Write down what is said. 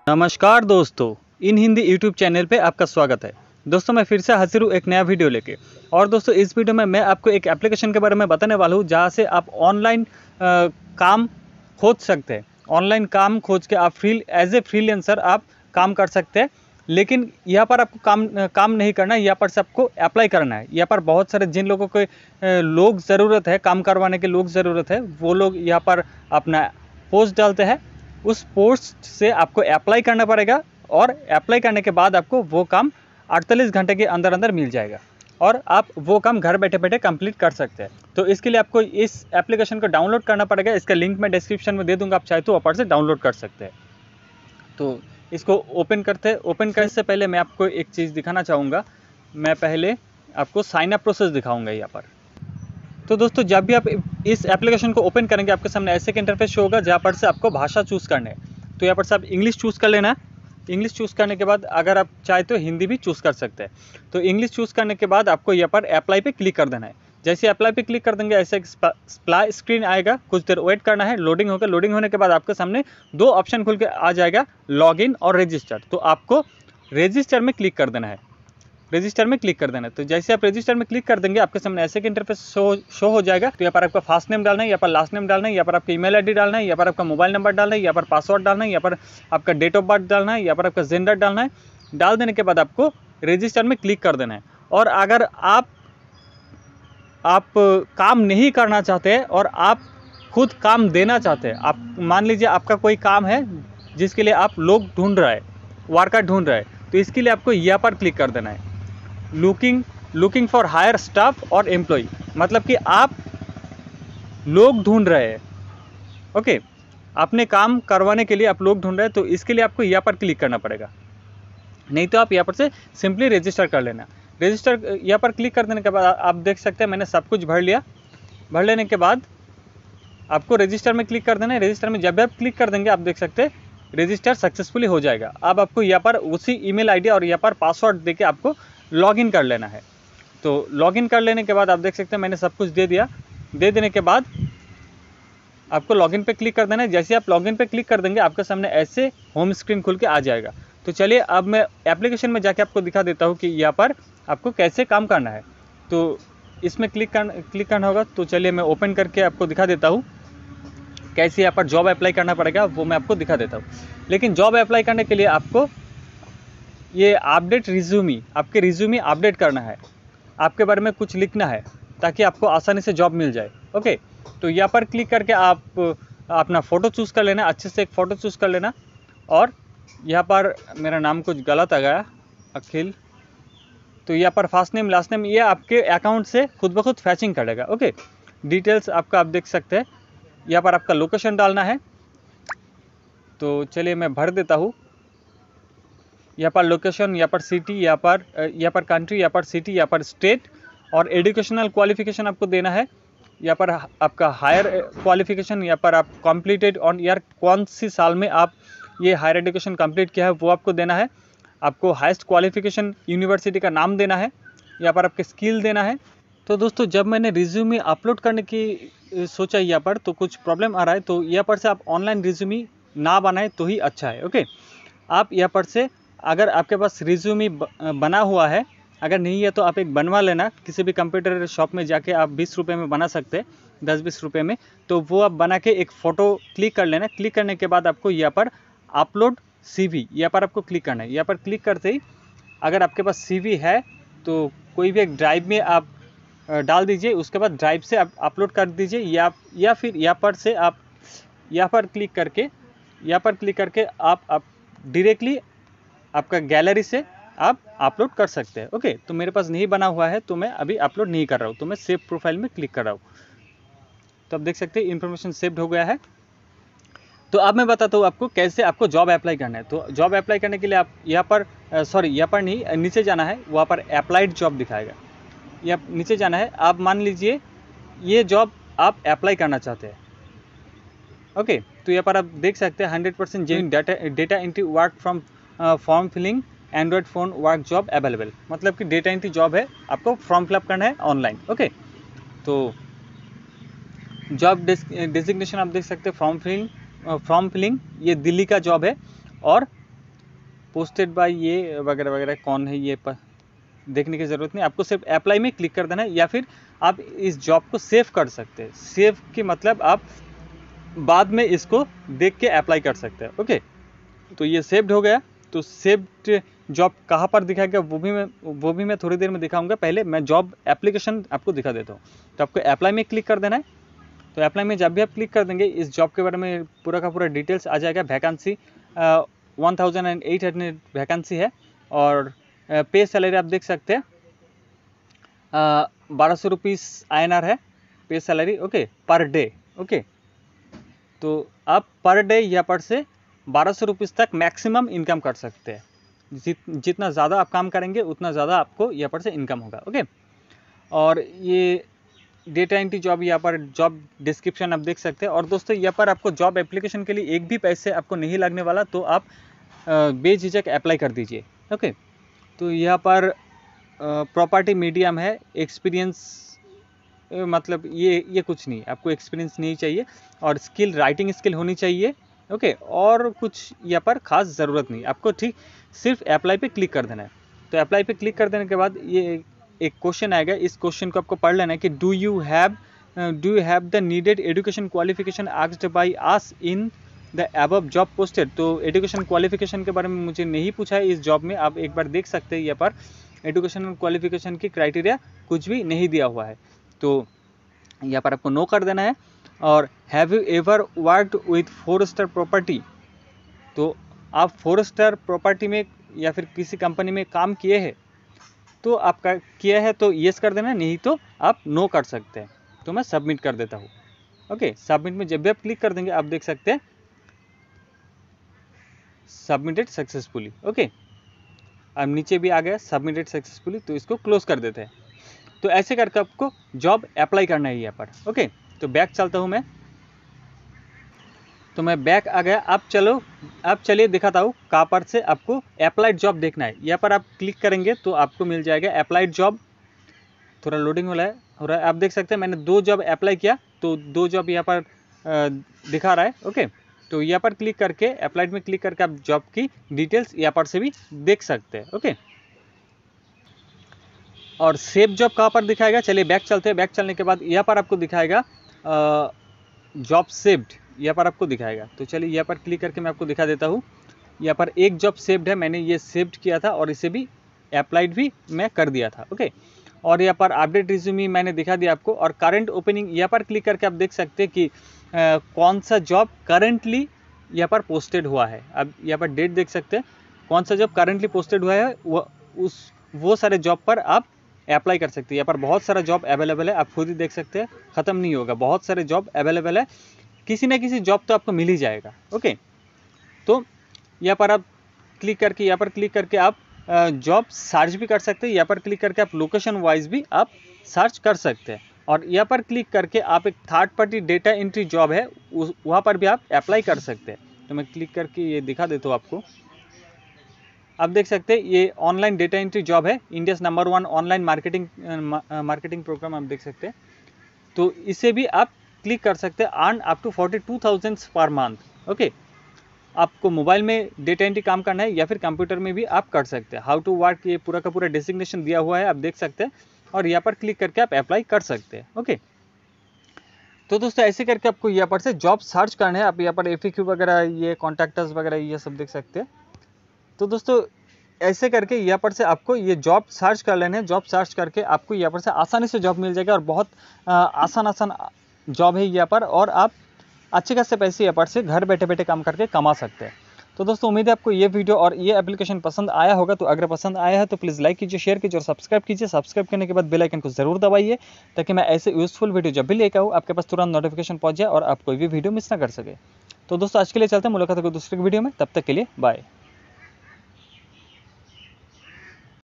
नमस्कार दोस्तों, इन Hindi YouTube channel पे आपका स्वागत है। दोस्तों मैं फिर से हाजिर हूँ एक नया वीडियो लेके। और दोस्तों इस वीडियो में मैं आपको एक एप्लीकेशन के बारे में बताने वाला हूँ जहाँ से आप ऑनलाइन काम खोज सकते हैं। ऑनलाइन काम खोज के आप एज ए फ्रीलांसर आप काम कर सकते हैं। लेकिन यहाँ पर आपको काम नहीं करना है, यहाँ पर से आपको अप्लाई करना है। यहाँ पर बहुत सारे जिन लोगों को लोग ज़रूरत है, काम करवाने के लोग ज़रूरत है, वो लोग यहाँ पर अपना पोस्ट डालते हैं। उस पोस्ट से आपको अप्लाई करना पड़ेगा और अप्लाई करने के बाद आपको वो काम 48 घंटे के अंदर अंदर मिल जाएगा और आप वो काम घर बैठे बैठे कंप्लीट कर सकते हैं। तो इसके लिए आपको इस एप्लीकेशन को डाउनलोड करना पड़ेगा। इसका लिंक मैं डिस्क्रिप्शन में दे दूंगा, आप चाहे तो ऊपर से डाउनलोड कर सकते हैं। तो इसको ओपन करते हैं। ओपन करने से पहले मैं आपको एक चीज़ दिखाना चाहूँगा। मैं पहले आपको साइन अप प्रोसेस दिखाऊँगा यहाँ पर। तो दोस्तों जब भी आप इस एप्लीकेशन को ओपन करेंगे आपके सामने ऐसे एक इंटरफेस शो होगा जहाँ पर से आपको भाषा चूज़ करना है। तो यहाँ पर से आप इंग्लिश चूज़ कर लेना है। इंग्लिश चूज़ करने के बाद अगर आप चाहे तो हिंदी भी चूज़ कर सकते हैं। तो इंग्लिश चूज़ करने के बाद आपको यहाँ पर अप्लाई पे क्लिक कर देना है। जैसे अप्लाई पे क्लिक कर देंगे ऐसे एक स्प्लाई स्क्रीन आएगा, कुछ देर वेट करना है। लोडिंग होगा, लोडिंग होने के बाद आपके सामने दो ऑप्शन खुल के आ जाएगा, लॉगिन और रजिस्टर। तो आपको रजिस्टर में क्लिक कर देना है। रजिस्टर में क्लिक कर देना है। तो जैसे आप रजिस्टर में क्लिक कर देंगे आपके सामने ऐसे एक इंटरफेस शो हो जाएगा। तो यहाँ पर आपका फर्स्ट नेम डालना है, यहाँ पर लास्ट नेम डालना है, यहाँ पर आपका ईमेल आईडी डालना है, यहाँ पर आपका मोबाइल नंबर डालना है, यहाँ पर पासवर्ड डालना है, यहाँ पर आपका डेट ऑफ बर्थ डालना है, यहाँ पर आपका जेंडर डालना है। डाल देने के बाद आपको रजिस्टर में क्लिक कर देना है। और अगर आप काम नहीं करना चाहते हैं और आप खुद काम देना चाहते हैं, आप मान लीजिए आपका कोई काम है जिसके लिए आप लोग ढूंढ रहे हैं, वर्कर ढूंढ रहे हैं, तो इसके लिए आपको यहाँ पर क्लिक कर देना है, लुकिंग फॉर हायर स्टाफ और एम्प्लॉय। मतलब कि आप लोग ढूंढ रहे हैं। ओके, अपने काम करवाने के लिए आप लोग ढूंढ रहे हैं। तो इसके लिए आपको यहाँ पर क्लिक करना पड़ेगा, नहीं तो आप यहाँ पर से सिंपली रजिस्टर कर लेना। रजिस्टर यहाँ पर क्लिक कर देने के बाद आप देख सकते हैं मैंने सब कुछ भर लिया। भर लेने के बाद आपको रजिस्टर में क्लिक कर देना है। रजिस्टर में जब भी आप क्लिक कर देंगे आप देख सकते हैं रजिस्टर सक्सेसफुली हो जाएगा। अब आपको यहाँ पर उसी ईमेल आईडी और यहाँ पर पासवर्ड देके आपको लॉगिन कर लेना है। तो लॉगिन कर लेने के बाद आप देख सकते हैं मैंने सब कुछ दे दिया। दे देने के बाद आपको लॉगिन पे क्लिक कर देना है। जैसे आप लॉगिन पे क्लिक कर देंगे आपके सामने ऐसे होम स्क्रीन खुल के आ जाएगा। तो चलिए अब मैं एप्लीकेशन में जाके आपको दिखा देता हूँ कि यहाँ पर आपको कैसे काम करना है। तो इसमें क्लिक करना होगा। तो चलिए मैं ओपन करके आपको दिखा देता हूँ कैसे यहाँ पर जॉब अप्लाई करना पड़ेगा, वो मैं आपको दिखा देता हूँ। लेकिन जॉब अप्लाई करने के लिए आपको ये अपडेट रिज्यूमी, आपके रिज्यूमी अपडेट करना है, आपके बारे में कुछ लिखना है ताकि आपको आसानी से जॉब मिल जाए। ओके, तो यहाँ पर क्लिक करके आप अपना फ़ोटो चूज़ कर लेना, अच्छे से एक फ़ोटो चूज़ कर लेना। और यहाँ पर मेरा नाम कुछ गलत आ गया, अखिल। तो यहाँ पर फर्स्ट नेम लास्ट नेम ये आपके अकाउंट से खुद ब खुद फैचिंग करेगा। ओके, डिटेल्स आपका आप देख सकते हैं। यहाँ पर आपका लोकेशन डालना है। तो चलिए मैं भर देता हूँ। यहाँ पर लोकेशन, यहाँ पर सिटी, यहाँ पर कंट्री, यहाँ पर सिटी, यहाँ पर स्टेट और एजुकेशनल क्वालिफिकेशन आपको देना है। यहाँ पर आपका हायर क्वालिफिकेशन, यहाँ पर आप कंप्लीटेड ऑन ईयर, कौन सी साल में आप ये हायर एजुकेशन कंप्लीट किया है वो आपको देना है। आपको हाईएस्ट क्वालिफिकेशन यूनिवर्सिटी का नाम देना है। यहाँ पर आपके स्किल देना है। तो दोस्तों जब मैंने रिज्यूमी अपलोड करने की सोचा यहाँ पर तो कुछ प्रॉब्लम आ रहा है। तो यहाँ पर से आप ऑनलाइन रिज्यूमी ना बनाए तो ही अच्छा है। ओके, आप यहाँ पर से अगर आपके पास रिज्यूमी बना हुआ है, अगर नहीं है तो आप एक बनवा लेना। किसी भी कंप्यूटर शॉप में जाके आप 20 रुपये में बना सकते हैं, 10-20 रुपये में। तो वो आप बना के एक फ़ोटो क्लिक कर लेना। क्लिक करने के बाद आपको यहाँ पर अपलोड CV, यहाँ पर आपको क्लिक करना है। यहाँ पर क्लिक करते ही अगर आपके पास CV है तो कोई भी एक ड्राइव में आप डाल दीजिए। उसके बाद ड्राइव से आप अपलोड कर दीजिए या फिर यहाँ पर से आप यहाँ पर क्लिक करके आप डायरेक्टली आपका गैलरी से आप अपलोड कर सकते हैं। ओके, तो मेरे पास नहीं बना हुआ है तो मैं अभी अपलोड नहीं कर रहा हूँ, तो मैं सेव प्रोफाइल में क्लिक कर रहा हूँ। तो आप देख सकते हैं इन्फॉर्मेशन सेव्ड हो गया है। तो अब मैं बताता हूँ आपको कैसे आपको जॉब अप्लाई करना है। तो जॉब अप्लाई करने के लिए आप यहाँ पर नहीं, नीचे जाना है। वहाँ पर अप्लाइड जॉब दिखाएगा, या नीचे जाना है। आप मान लीजिए ये जॉब आप अप्लाई करना चाहते हैं। ओके, तो यहाँ पर आप देख सकते हैं 100% genuine data entry work from form filling android phone work job available. मतलब कि डेटा एंट्री जॉब है, आपको फॉर्म फिलअप करना है ऑनलाइन। ओके, तो जॉब डेजिग्नेशन आप देख सकते हैं फॉर्म फिलिंग ये दिल्ली का जॉब है और पोस्टेड बाय ये वगैरह वगैरह कौन है ये देखने की ज़रूरत नहीं, आपको सिर्फ अप्लाई में क्लिक कर देना है, या फिर आप इस जॉब को सेव कर सकते हैं। सेव की मतलब आप बाद में इसको देख के अप्लाई कर सकते हैं। ओके, तो ये सेव्ड हो गया। तो सेव्ड जॉब कहाँ पर दिखाएगा वो भी मैं थोड़ी देर में दिखाऊंगा। पहले मैं जॉब एप्लीकेशन आपको दिखा देता हूँ। तो आपको अप्लाई में क्लिक कर देना है। तो अप्लाई में जब भी आप क्लिक कर देंगे इस जॉब के बारे में पूरा का पूरा डिटेल्स आ जाएगा। वैकेंसी 1800 वैकेंसी है और पे सैलरी आप देख सकते हैं 1200 रुपीज़ INR है pay salary. Okay, per day. Okay, तो आप पर डे यहाँ पर से 1200 रुपीज़ तक मैक्सिमम इनकम कर सकते हैं। जितना ज़्यादा आप काम करेंगे उतना ज़्यादा आपको यहाँ पर से इनकम होगा। ओके, और ये डेटा एंट्री जॉब यहाँ पर जॉब डिस्क्रिप्शन आप देख सकते हैं। और दोस्तों यहाँ पर आपको जॉब एप्लीकेशन के लिए एक भी पैसे आपको नहीं लगने वाला, तो आप बेझिझक अप्लाई कर दीजिए। ओके, तो यहाँ पर प्रॉपर्टी मीडियम है, एक्सपीरियंस मतलब ये कुछ नहीं, आपको एक्सपीरियंस नहीं चाहिए, और स्किल राइटिंग स्किल होनी चाहिए। ओके, और कुछ यहाँ पर खास ज़रूरत नहीं, आपको ठीक सिर्फ अप्लाई पे क्लिक कर देना है। तो अप्लाई पे क्लिक कर देने के बाद ये एक क्वेश्चन आएगा, इस क्वेश्चन को आपको पढ़ लेना है कि do you have the needed education qualification asked by us in the above job posted. तो एजुकेशन क्वालिफिकेशन के बारे में मुझे नहीं पूछा है इस जॉब में, आप एक बार देख सकते हैं। यहाँ पर एजुकेशन क्वालिफिकेशन की क्राइटेरिया कुछ भी नहीं दिया हुआ है, तो यहाँ पर आपको नो कर देना है। और have you ever worked with 4 star property, तो आप 4 स्टार प्रॉपर्टी में या फिर किसी कंपनी में काम किए हैं, तो आपका किया है तो येस कर देना, नहीं तो आप नो कर सकते हैं। तो मैं सबमिट कर देता हूँ। ओके, सबमिट में जब भी आप क्लिक कर देंगे आप देख सकते हैं सबमिटेड सक्सेसफुली। ओके, अब नीचे भी आ गया सबमिटेड सक्सेसफुली, तो इसको क्लोज कर देते हैं। तो ऐसे करके आपको जॉब अप्लाई करना है यहाँ पर। ओके, तो बैक चलता हूँ मैं। तो मैं बैक आ गया। अब चलिए दिखाता हूँ कहाँ पर से आपको अप्लाइड जॉब देखना है। यहाँ पर आप क्लिक करेंगे तो आपको मिल जाएगा अप्लाइड जॉब। थोड़ा लोडिंग हो रहा है। आप देख सकते हैं मैंने 2 जॉब अप्लाई किया, तो 2 जॉब यहाँ पर दिखा रहा है। ओके, तो यहाँ पर क्लिक करके अप्लाइड में क्लिक करके आप जॉब की डिटेल्स यहाँ पर से भी देख सकते हैं। ओके, और सेव जॉब कहाँ पर दिखाएगा, चलिए बैक चलते हैं। बैक चलने के बाद यहाँ पर आपको दिखाएगा जॉब सेव्ड, यहाँ पर आपको दिखाएगा। तो चलिए यहाँ पर क्लिक करके मैं आपको दिखा देता हूँ। यहाँ पर एक जॉब सेव्ड है, मैंने ये सेव्ड किया था और इसे भी अप्लाइड भी मैं कर दिया था। ओके, और यहाँ पर अपडेट रिज्यूमी मैंने दिखा दिया आपको। और करंट ओपनिंग यहाँ पर क्लिक करके आप देख सकते हैं कि कौन सा जॉब करंटली यहाँ पर पोस्टेड हुआ है। अब यहाँ पर डेट देख सकते हैं, कौन सा जॉब करंटली पोस्टेड हुआ है वो सारे जॉब पर आप अप्लाई कर सकते हैं। यहाँ पर बहुत सारा जॉब अवेलेबल है, आप खुद ही देख सकते हैं, ख़त्म नहीं होगा, बहुत सारे जॉब अवेलेबल है, किसी ना किसी जॉब तो आपको मिल ही जाएगा। ओके, तो यहाँ पर आप क्लिक करके आप जॉब सर्च भी कर सकते हैं। यहाँ पर क्लिक करके आप लोकेशन वाइज भी आप सर्च कर सकते हैं। और यहाँ पर क्लिक करके आप एक third party data entry job है वहाँ पर भी आप अप्लाई कर सकते हैं। तो मैं क्लिक करके ये दिखा देता हूँ आपको। आप देख सकते हैं ये ऑनलाइन डेटा एंट्री जॉब है, India's number 1 online marketing programme आप देख सकते हैं। तो इसे भी आप क्लिक कर सकते हैं। अर्न अप टू 42,000 पर मंथ। ओके, आपको मोबाइल में डेटा एंट्री काम करना है या फिर कंप्यूटर में भी आप कर सकते हैं। हाउ टू वर्क ये पूरा का पूरा डेजिग्नेशन दिया हुआ है, आप देख सकते हैं। और यहाँ पर क्लिक करके आप अप्लाई कर सकते हैं। ओके, तो दोस्तों ऐसे करके आपको यहाँ पर से जॉब सर्च करना है। आप यहाँ पर FAQ वगैरह, ये कॉन्टैक्टर्स वगैरह ये सब देख सकते हैं। तो दोस्तों ऐसे करके यहाँ पर से आपको ये जॉब सर्च कर लेना है। जॉब सर्च करके आपको यहाँ पर से आसानी से जॉब मिल जाएगा और बहुत आसान जॉब है यहाँ पर, और आप अच्छे खासे पैसे यहाँ पर से घर बैठे बैठे काम करके कमा सकते हैं। तो दोस्तों उम्मीद है आपको ये वीडियो और ये एप्लीकेशन पसंद आया होगा। तो अगर पसंद आया है तो प्लीज़ लाइक कीजिए, शेयर कीजिए और सब्सक्राइब कीजिए। सब्सक्राइब करने के बाद बेल आइकन को जरूर दबाइए ताकि मैं ऐसे यूजफुल वीडियो जब भी लेकर आऊँ आपके पास तुरंत नोटिफिकेशन पहुँच जाए और आप कोई भी वीडियो मिस ना कर सके। तो दोस्तों आज के लिए चलते हैं, मुलाकात होगी दूसरे वीडियो में, तब तक के लिए बाय।